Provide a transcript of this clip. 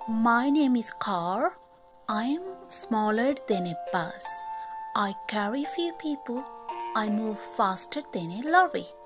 My name is Car. I am smaller than a bus. I carry few people. I move faster than a lorry.